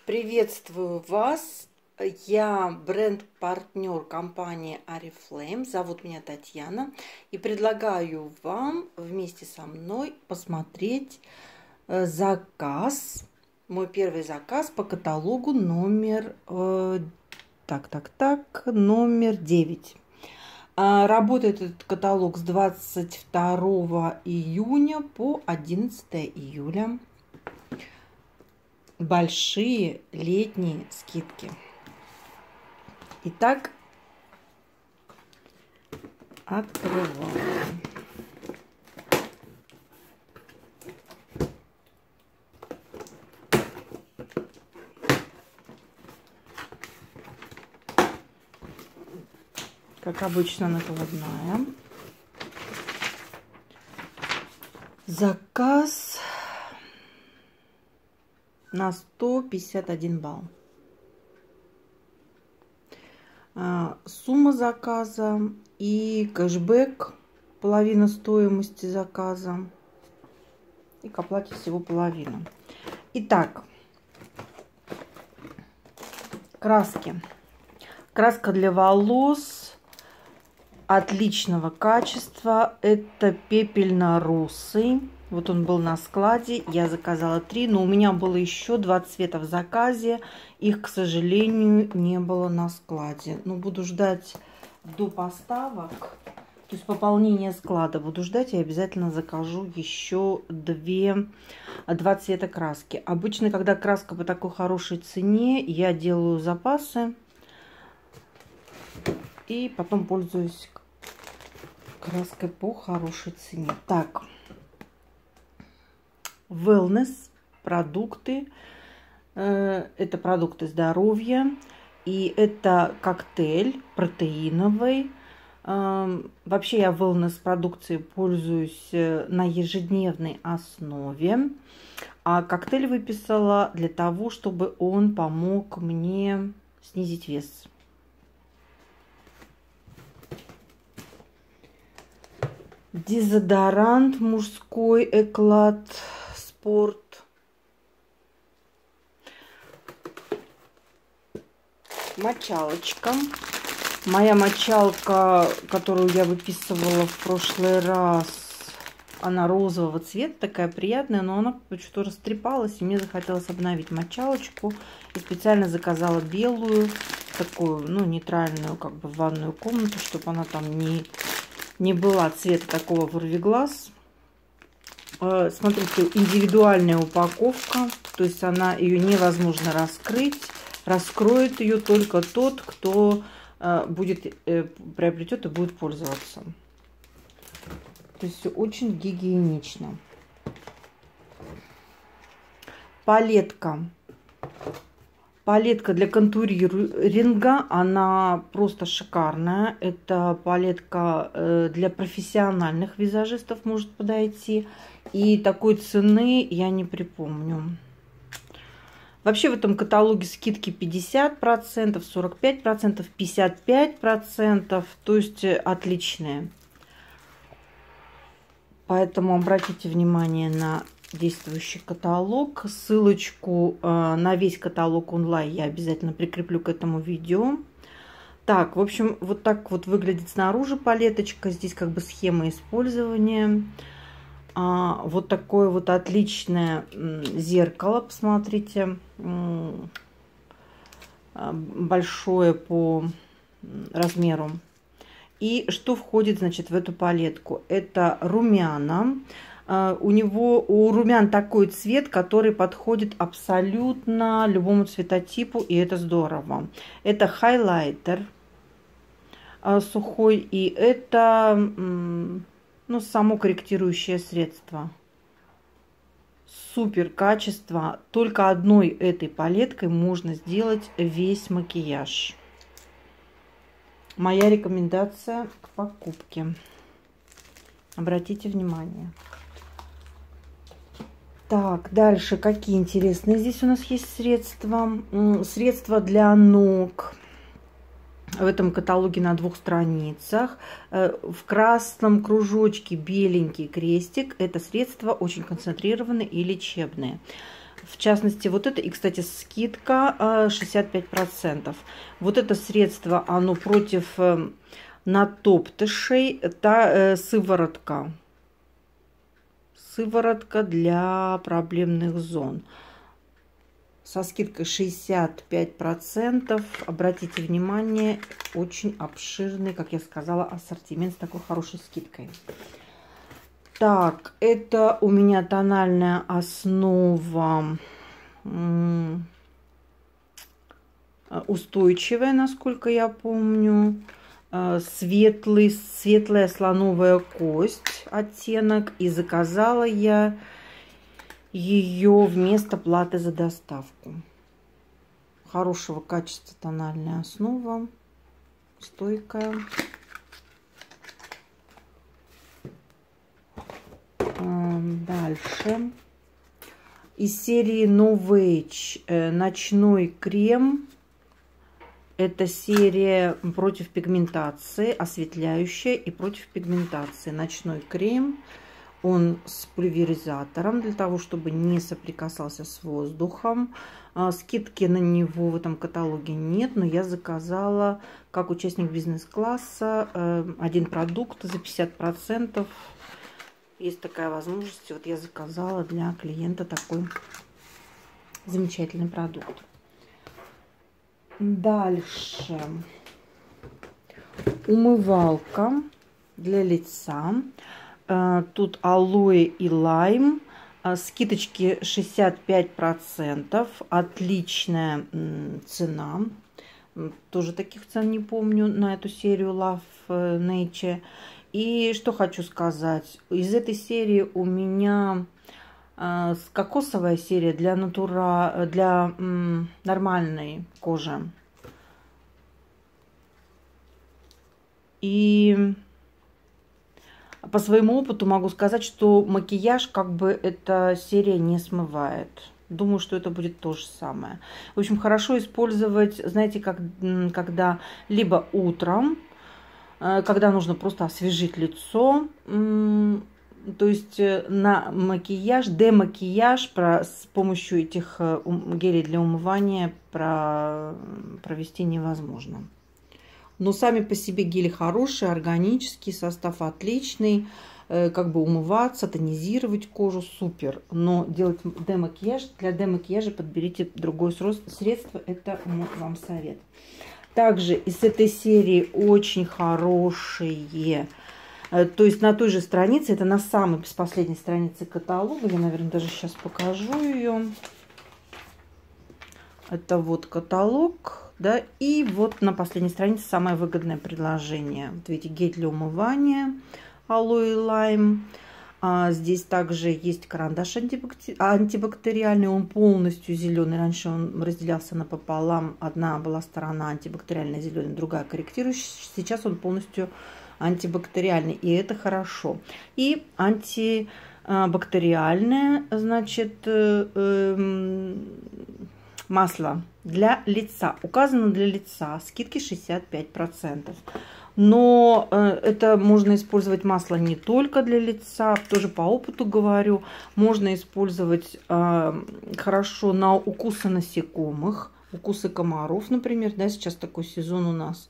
Приветствую вас! Я бренд-партнер компании Oriflame. Зовут меня Татьяна. И предлагаю вам вместе со мной посмотреть заказ. Мой первый заказ по каталогу номер номер 9. Работает этот каталог с 22 июня по 11 июля. Большие летние скидки. Итак, открываем. Как обычно, накладная. Заказ на 151 балл. Сумма заказа и кэшбэк половина стоимости заказа. И к оплате всего половина. Итак, краски. Краска для волос отличного качества. Это пепельно-русый. Вот он был на складе, я заказала 3, но у меня было еще 2 цвета в заказе. Их, к сожалению, не было на складе. Но буду ждать до поставок, то есть пополнения склада. Буду ждать и обязательно закажу еще 2 цвета краски. Обычно, когда краска по такой хорошей цене, я делаю запасы и потом пользуюсь краской по хорошей цене. Так. Wellness продукты, это продукты здоровья, и это коктейль протеиновый. Вообще я wellness продукцией пользуюсь на ежедневной основе, а коктейль выписала для того, чтобы он помог мне снизить вес. Дезодорант мужской Эклад Спорт. Мочалочка. Моя мочалка, которую я выписывала в прошлый раз, она розового цвета, такая приятная, но она почему-то растрепалась, и мне захотелось обновить мочалочку. И специально заказала белую, такую, ну, нейтральную, как бы, ванную комнату, чтобы она там не была цвета такого ворвиглаз. Смотрите, индивидуальная упаковка, то есть ее невозможно раскрыть. Раскроет ее только тот, кто приобретет и будет пользоваться. То есть все очень гигиенично. Палетка. Палетка для контуринга, она просто шикарная. Это палетка для профессиональных визажистов может подойти. И такой цены я не припомню. Вообще в этом каталоге скидки 50%, 45%, 55%. То есть отличные. Поэтому обратите внимание на действующий каталог. Ссылочку на весь каталог онлайн я обязательно прикреплю к этому видео. Так, в общем, вот так вот выглядит снаружи палеточка. Здесь как бы схема использования. Вот такое вот отличное зеркало, посмотрите. Большое по размеру. И что входит, значит, в эту палетку? Это румяна. У румян такой цвет, который подходит абсолютно любому цветотипу, и это здорово. Это хайлайтер сухой, и это, ну, само корректирующее средство. Супер качество. Только одной этой палеткой можно сделать весь макияж. Моя рекомендация к покупке. Обратите внимание. Так, дальше какие интересные здесь у нас есть средства. Средства для ног. В этом каталоге на 2 страницах. В красном кружочке беленький крестик. Это средства очень концентрированные и лечебные. В частности, вот это, и, кстати, скидка 65%. Вот это средство, оно против натоптышей. Это сыворотка. Сыворотка для проблемных зон. Со скидкой 65%. Обратите внимание, очень обширный, как я сказала, ассортимент с такой хорошей скидкой. Так, это у меня тональная основа устойчивая, насколько я помню. Светлая слоновая кость оттенок. И заказала я ее вместо платы за доставку. Хорошего качества тональная основа. Стойкая. Дальше. Из серии No Age ночной крем. Это серия против пигментации, осветляющая и против пигментации. Ночной крем. Он с пульверизатором, для того, чтобы не соприкасался с воздухом. Скидки на него в этом каталоге нет, но я заказала, как участник бизнес-класса, один продукт за 50%. Есть такая возможность. Вот я заказала для клиента такой замечательный продукт. Дальше. Умывалка для лица. Тут алоэ и лайм. Скидочки 65%. Отличная цена. Тоже таких цен не помню на эту серию Love Nature. И что хочу сказать. Из этой серии у меня кокосовая серия для нормальной кожи. И по своему опыту могу сказать, что макияж как бы эта серия не смывает. Думаю, что это будет то же самое. В общем, хорошо использовать, знаете, когда либо утром, когда нужно просто освежить лицо, то есть на макияж, демакияж с помощью этих гелей для умывания провести невозможно. Но сами по себе гели хорошие, органический, состав отличный. Как бы умываться, тонизировать кожу супер. Но делать демакияж, для демакияжа подберите другое средство. Это мой вам совет. Также из этой серии очень хорошие. То есть на той же странице, это на самой последней странице каталога. Я, наверное, даже сейчас покажу ее. Это вот каталог, да, и вот на последней странице самое выгодное предложение. Вот видите, гель для умывания, алоэ лайм. Здесь также есть карандаш антибактериальный, он полностью зеленый. Раньше он разделялся напополам. Одна была сторона антибактериальная зеленая, другая корректирующая. Сейчас он полностью антибактериальный, и это хорошо. И антибактериальное, значит, масло для лица. Указано для лица. Скидки 65%. Но это можно использовать масло не только для лица. Тоже по опыту говорю. Можно использовать хорошо на укусы насекомых. Укусы комаров, например. Да, сейчас такой сезон у нас.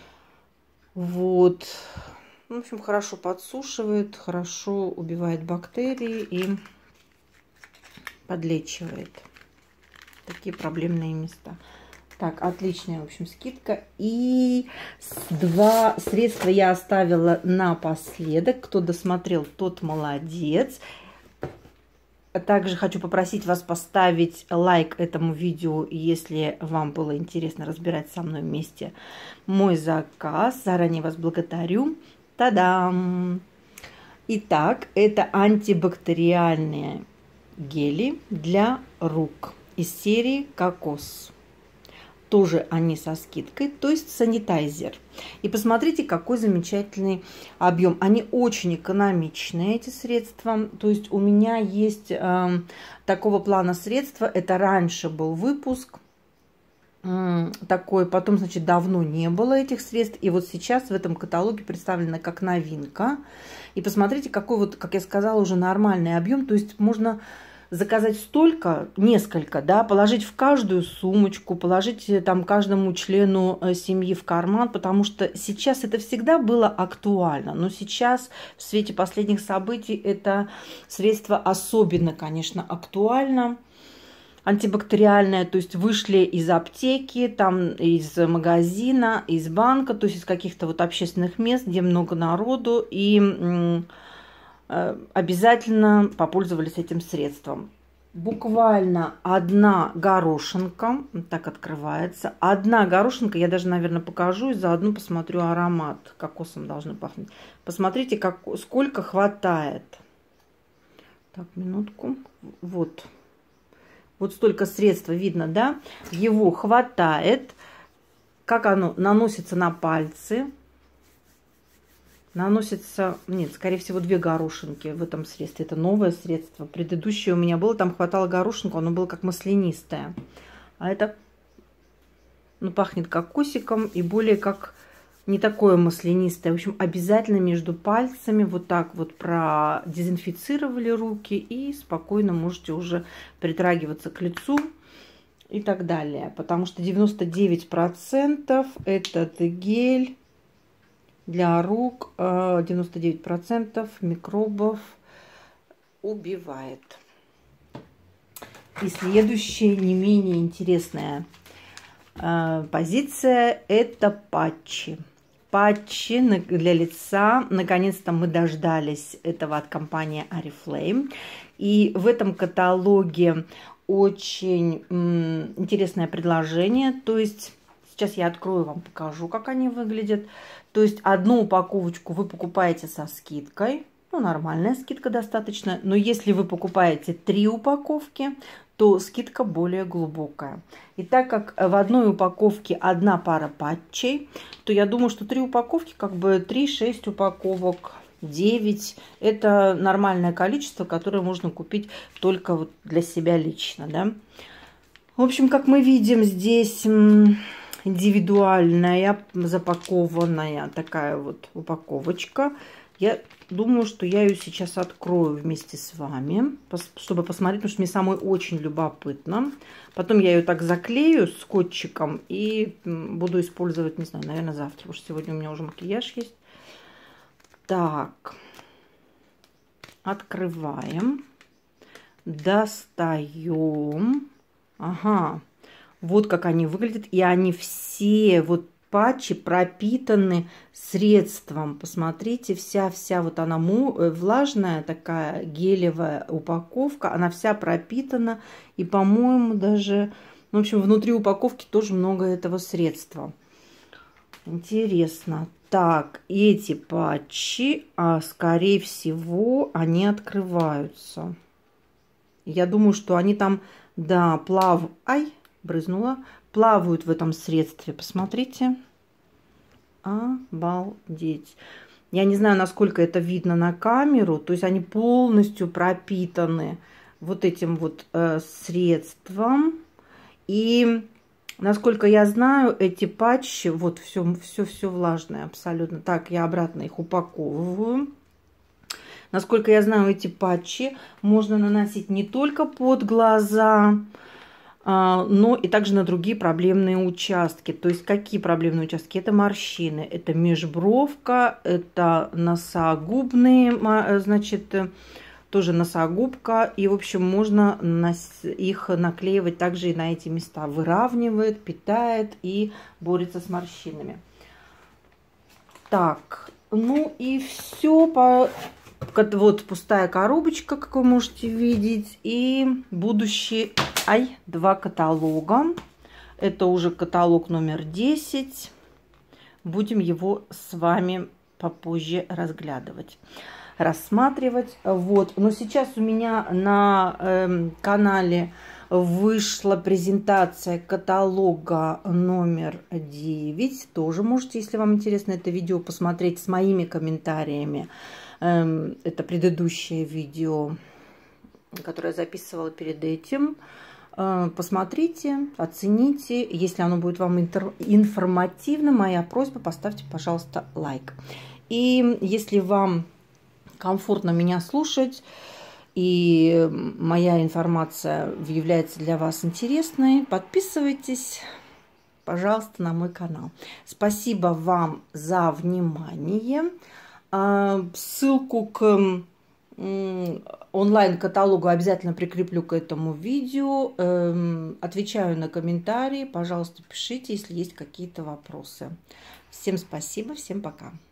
Вот. В общем, хорошо подсушивает, хорошо убивает бактерии и подлечивает такие проблемные места. Так, отличная, в общем, скидка. И два средства я оставила напоследок. Кто досмотрел, тот молодец. Также хочу попросить вас поставить лайк этому видео, если вам было интересно разбирать со мной вместе мой заказ. Заранее вас благодарю. Та-дам! Итак, это антибактериальные гели для рук из серии «Кокос». Тоже они со скидкой, то есть санитайзер. И посмотрите, какой замечательный объем. Они очень экономичные, эти средства. То есть у меня есть такого плана средства. Это раньше был выпуск такой, потом, значит, давно не было этих средств. И вот сейчас в этом каталоге представлено как новинка. И посмотрите, какой вот, как я сказала, уже нормальный объем. То есть можно заказать столько, несколько, да, положить в каждую сумочку, положить там каждому члену семьи в карман, потому что сейчас это всегда было актуально, но сейчас в свете последних событий это средство особенно, конечно, актуально. Антибактериальное, то есть вышли из аптеки, там из магазина, из банка, то есть из каких-то вот общественных мест, где много народу, и обязательно попользовались этим средством. Буквально одна горошинка, так открывается, одна горошинка, я даже, наверное, покажу и заодно посмотрю аромат, кокосом должны пахнуть. Посмотрите, сколько хватает. Так, минутку, вот. Вот столько средства видно, да? Его хватает. Как оно наносится на пальцы. Наносится, нет, скорее всего, 2 горошинки в этом средстве. Это новое средство. Предыдущее у меня было, там хватало горошинку, оно было как маслянистое. А это, ну, пахнет кокосиком и более как не такое маслянистое. В общем, обязательно между пальцами вот так вот продезинфицировали руки и спокойно можете уже притрагиваться к лицу и так далее. Потому что 99% этот гель для рук, 99% микробов убивает. И следующая, не менее интересная позиция, это патчи. Патчи для лица. Наконец-то мы дождались этого от компании Oriflame. И в этом каталоге очень интересное предложение. То есть сейчас я открою вам, покажу, как они выглядят. То есть одну упаковочку вы покупаете со скидкой. Ну, нормальная скидка достаточно. Но если вы покупаете 3 упаковки, то скидка более глубокая. И так как в одной упаковке 1 пара патчей, то я думаю, что 3 упаковки, как бы 3-6 упаковок, 9, это нормальное количество, которое можно купить только вот для себя лично, да. В общем, как мы видим, здесь индивидуальная запакованная такая вот упаковочка. Я думаю, что я ее сейчас открою вместе с вами, чтобы посмотреть, потому что мне самой очень любопытно. Потом я ее так заклею скотчиком и буду использовать, не знаю, наверное, завтра, потому что сегодня у меня уже макияж есть. Так, открываем, достаем. Ага, вот как они выглядят, и они все вот патчи пропитаны средством. Посмотрите, вся вот она влажная, такая гелевая упаковка. Она вся пропитана. И, по-моему, даже... В общем, внутри упаковки тоже много этого средства. Интересно. Так, эти патчи, скорее всего, они открываются. Я думаю, что они там, да, Ай, брызнула. Плавают в этом средстве. Посмотрите. Обалдеть. Я не знаю, насколько это видно на камеру. То есть они полностью пропитаны вот этим вот средством. И насколько я знаю, эти патчи, вот все влажное абсолютно. Так, я обратно их упаковываю. Насколько я знаю, эти патчи можно наносить не только под глаза, но и также на другие проблемные участки. То есть какие проблемные участки? Это морщины, это межбровка, это носогубные, значит, тоже носогубка. И, в общем, можно их наклеивать также и на эти места. Выравнивает, питает и борется с морщинами. Так, ну и все. Вот пустая коробочка, как вы можете видеть. И будущие 2 каталога. Это уже каталог номер 10. Будем его с вами попозже разглядывать, рассматривать. Вот. Но сейчас у меня на канале вышла презентация каталога номер 9. Тоже можете, если вам интересно это видео, посмотреть с моими комментариями. Это предыдущее видео, которое я записывала перед этим. Посмотрите, оцените. Если оно будет вам информативно, моя просьба, поставьте, пожалуйста, лайк. И если вам комфортно меня слушать, и моя информация является для вас интересной, подписывайтесь, пожалуйста, на мой канал. Спасибо вам за внимание. Ссылку к онлайн-каталогу обязательно прикреплю к этому видео. Отвечаю на комментарии. Пожалуйста, пишите, если есть какие-то вопросы. Всем спасибо, всем пока.